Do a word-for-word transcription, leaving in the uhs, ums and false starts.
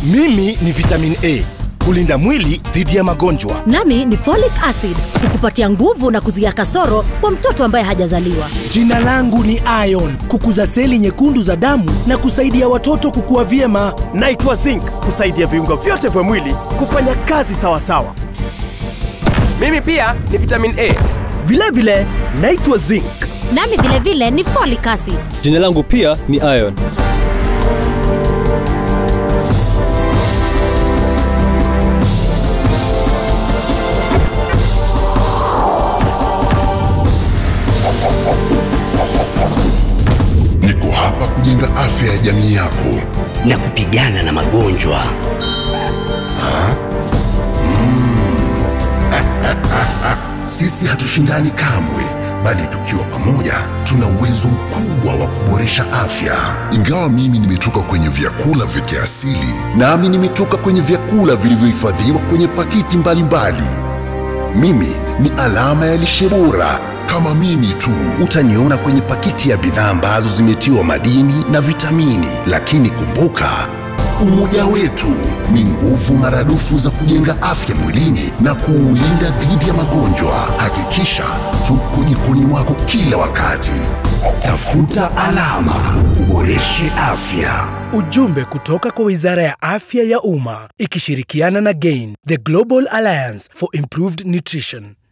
Mimi ni vitamin A, kulinda mwili dhidi ya magonjwa. Nami ni folic acid, kukupatia nguvu na kuzuia kasoro kwa mtoto ambaye hajazaliwa. Jina langu ni iron, kukuza seli nyekundu za damu na kusaidia watoto kukua vyema. Naitwa zinc, kusaidia viungo vyote vya mwili kufanya kazi sawa sawa. Mimi pia ni vitamin A. Vile vile naitwa zinc. Nami vile vile ni folic acid. Jina langu pia ni iron. Niko hapa kujenga afya ya jamii yako na kupigana na magonjwa. Ha? Mm. Sisi hatushindani kamwe, bali tukiwa pamoja tuna uwezo mkubwa wa kuboresha afya. Ingawa mimi nimetoka kwenye vyakula vya kiasili, nami nimetoka kwenye vyakula vilivyohifadhiwa kwenye pakiti mbalimbali mbali. Mimi ni alama ya lishe bora. Kama mimi tu utaniona kwenye pakiti ya bidhaa ambazo zimetiwa madini na vitamini. Lakini kumbuka, umoja wetu ni nguvu maradufu za kujenga afya mwilini na kuulinda dhidi ya magonjwa. Hakikisha tuko jikoni mwako kila wakati. Tafuta alama, uboreshe afya. Ujumbe kutoka kwa Wizara ya Afya ya Umma ikishirikiana na GAIN, the Global Alliance for Improved Nutrition.